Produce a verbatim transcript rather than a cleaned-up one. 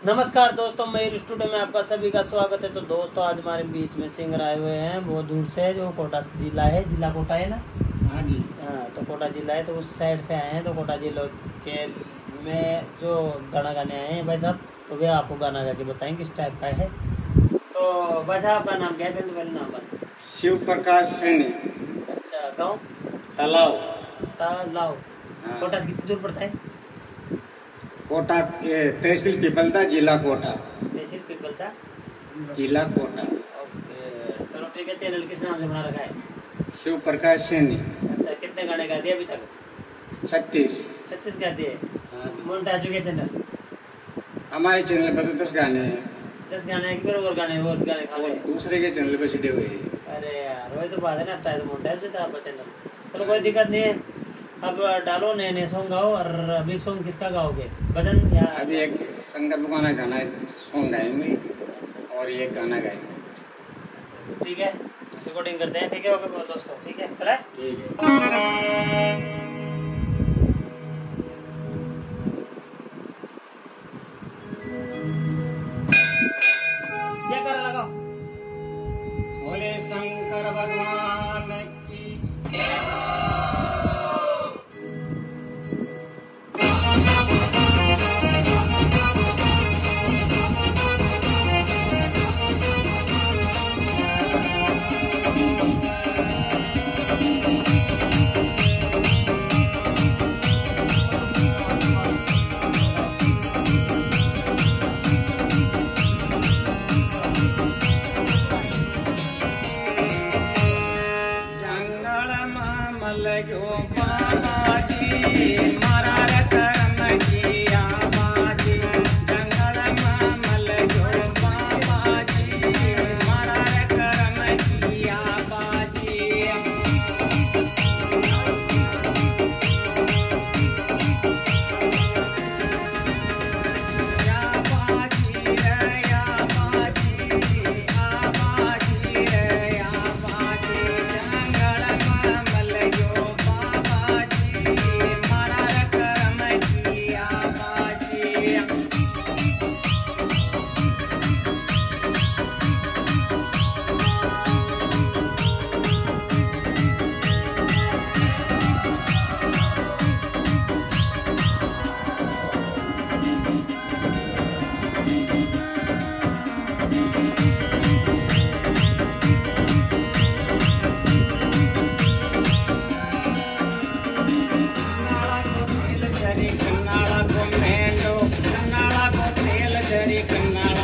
नमस्कार दोस्तों, मयूर स्टूडियो में आपका सभी का स्वागत है। तो दोस्तों आज हमारे बीच में सिंगर आए हुए हैं, बहुत दूर से, जो कोटा जिला है, जिला कोटा है ना। हाँ जी। हाँ, तो कोटा जिला है, तो उस साइड से आए हैं। तो कोटा जिला के में जो गाना गाने आए हैं भाई साहब, तो वे आपको गाना गा के बताएं किस टाइप का है। तो भाई साहब आपका नाम क्या है? पहले पहले नाम बता। शिव प्रकाश सैनी। अच्छा, गाँव? तालाव। तालाव। हाँ। कोटा से कितनी दूर पड़ता है? कोटा तहसील पिपलदा, जिला कोटा। तहसील पिपलदा, जिला कोटा। ओके, चलो ठीक है। चैनल किस नाम से बना रखा है? शिव प्रकाश सैनी। अच्छा, कितने गाने गा दिए अभी तक? छत्तीस। छत्तीस गा दिए। हाँ। मोनेटाइज हो गया चैनल? हमारे चैनल पर तो दस गाने हैं। दस गाने हैं कि फिर और गाने और गाने खा और गए? दूसरे के चैनल पर छिटे हुए हैं। अरे यार, वही तो बात है ना, अब तो मोनेटाइज होता है आपका चैनल। चलो कोई दिक्कत नहीं है। अब डालो, नए नए सॉन्ग गाओ। और अभी सॉन्ग किसका गाओगे, भजन या? अभी एक शंकर भगवान का गाना सॉन्ग गाएंगे और ये गाना गाएंगे। ठीक है, रिकॉर्डिंग करते हैं। ठीक है, ओके दोस्तों, ठीक है, चला। ठीक है। क्या कर लगाओ? बोले शंकर भगवान की। लगो बाबा जी मारा रे करम किया बाजी, जंगल में लगो बाबा जी मारा रे करम किया बाजी। या बाजी रे या बाजी, आ बाजी रे या बाजी, जंगल में लगो बाबा जी मारा रे करम किया बाजी। कन्नाड़ा को तेल जरी कन्नाड़ा को मेंडो, कन्नाड़ा को तेल जरी कन्नाड़ा